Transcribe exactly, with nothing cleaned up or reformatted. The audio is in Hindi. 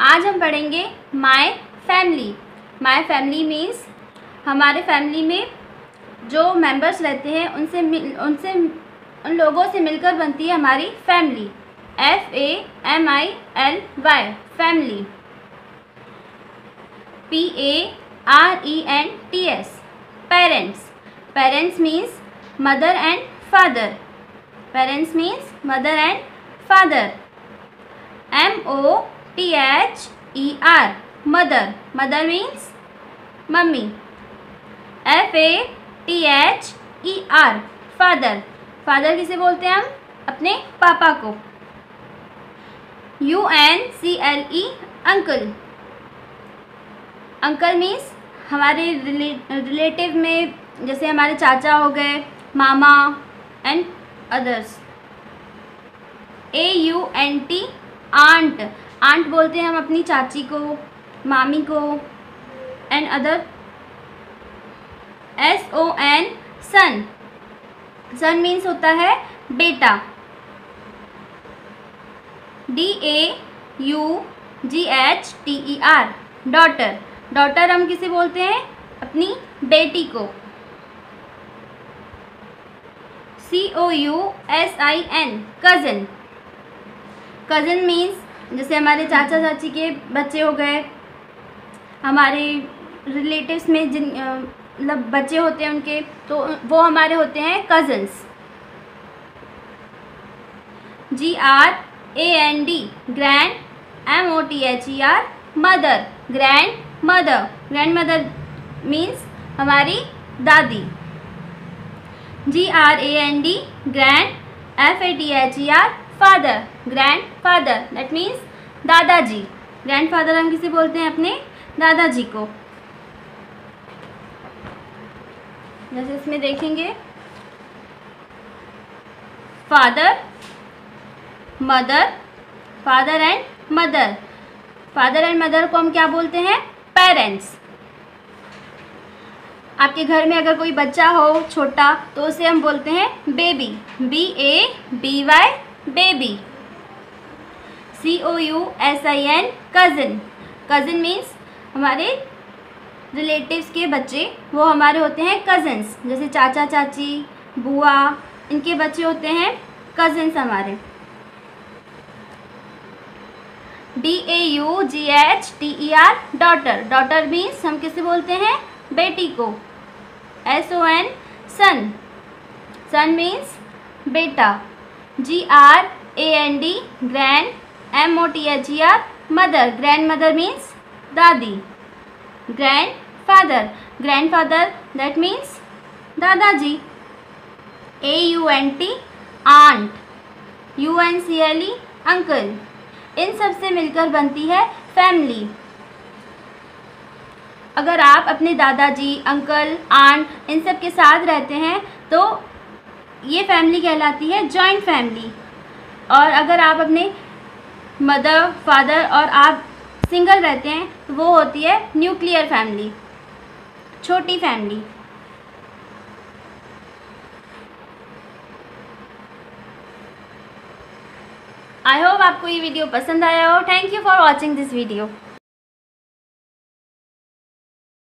आज हम पढ़ेंगे my family. My family means हमारे फैमिली में जो मेंबर्स रहते हैं उनसे मिल उनसे उन लोगों से मिलकर बनती है हमारी family. F A M I L Y family. P A R E N T S parents. Parents means mother and father. Parents means mother and father. M O T H E R mother. Mother means mummy. F A T H E R father. Father किसे बोलते हैं हम? अपने पापा को। U N C L E uncle. Uncle means हमारे रिलेटिव में जैसे हमारे चाचा हो गए, मामा and others. A U N T aunt. Aunt बोलते हैं हम अपनी चाची को, मामी को and other. S O N son. Son means होता है बेटा। D A U G H T E R daughter. Daughter हम किसे बोलते हैं? अपनी बेटी को। C O U S I N cousin. Cousin means जैसे हमारे चाचा चाची के बच्चे हो गए, हमारे रिलेटिव्स में जिन मतलब बच्चे होते हैं उनके, तो वो हमारे होते हैं cousins. G R A N D grand. M O T H E R mother. Grandmother. Grandmother means हमारी दादी। G R A N D grand. F A T H E R father. Grandfather that means दादाजी। ग्रैंड फादर हम किसे बोलते हैं? अपने दादाजी को। जैसे इसमें देखेंगे father, mother, father and mother. Father and mother को हम क्या बोलते हैं? पेरेंट्स। आपके घर में अगर कोई बच्चा हो छोटा तो उसे हम बोलते हैं baby. B A B Y baby. C O U S I N cousin. Cousin means हमारे रिलेटिव्स के बच्चे, वो हमारे होते हैं कज़न्स। जैसे चाचा चाची, बुआ, इनके बच्चे होते हैं कज़न्स हमारे। D A U G H T E R daughter. Daughter means हम किसे बोलते हैं? बेटी को। S O N son. Son means बेटा। G R A N D grand. M O T H E R mother. Grandmother means दादी। Grandfather. Grandfather that means दादाजी। A U N T aunt. U N C L E uncle. इन सब से मिलकर बनती है फैमिली। अगर आप अपने दादाजी, अंकल, आंट इन सब के साथ रहते हैं तो ये फैमिली कहलाती है जॉइंट फैमिली। और अगर आप अपने मदर, फादर और आप सिंगल रहते हैं तो वो होती है न्यूक्लियर फैमिली, छोटी फैमिली। आई होप आपको ये वीडियो पसंद आया हो। Thank you for watching this video.